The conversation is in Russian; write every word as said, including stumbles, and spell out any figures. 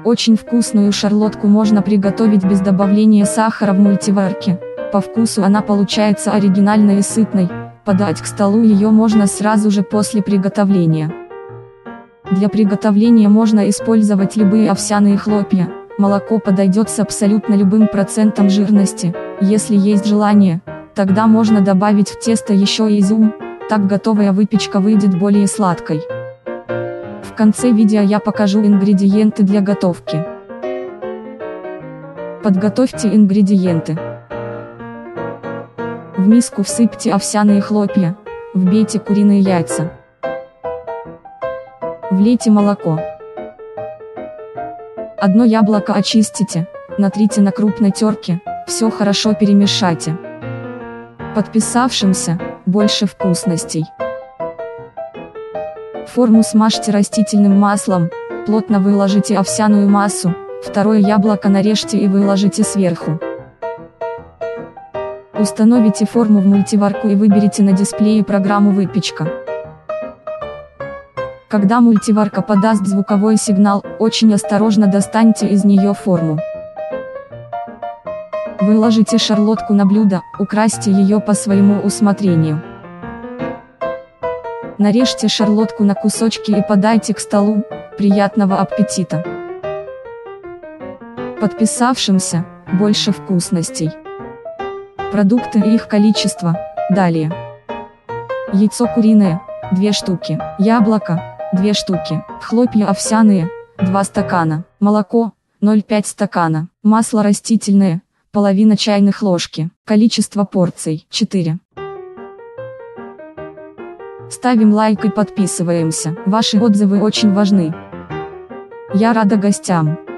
Очень вкусную шарлотку можно приготовить без добавления сахара в мультиварке. По вкусу она получается оригинальной и сытной. Подать к столу ее можно сразу же после приготовления. Для приготовления можно использовать любые овсяные хлопья. Молоко подойдет с абсолютно любым процентом жирности. Если есть желание, тогда можно добавить в тесто еще и изюм. Так готовая выпечка выйдет более сладкой. В конце видео я покажу ингредиенты для готовки. Подготовьте ингредиенты. В миску всыпьте овсяные хлопья, вбейте куриные яйца. Влейте молоко. Одно яблоко очистите, натрите на крупной терке, все хорошо перемешайте. Подписавшимся больше вкусностей. Форму смажьте растительным маслом, плотно выложите овсяную массу, второе яблоко нарежьте и выложите сверху. Установите форму в мультиварку и выберите на дисплее программу «Выпечка». Когда мультиварка подаст звуковой сигнал, очень осторожно достаньте из нее форму. Выложите шарлотку на блюдо, украсьте ее по своему усмотрению. Нарежьте шарлотку на кусочки и подайте к столу. Приятного аппетита! Подписавшимся больше вкусностей. Продукты и их количество. Далее. Яйцо куриное – две штуки. Яблоко – две штуки. Хлопья овсяные – два стакана. Молоко – ноль целых пять стакана. Масло растительное – половина чайных ложки. Количество порций – четыре. Ставим лайк и подписываемся. Ваши отзывы очень важны. Я рада гостям.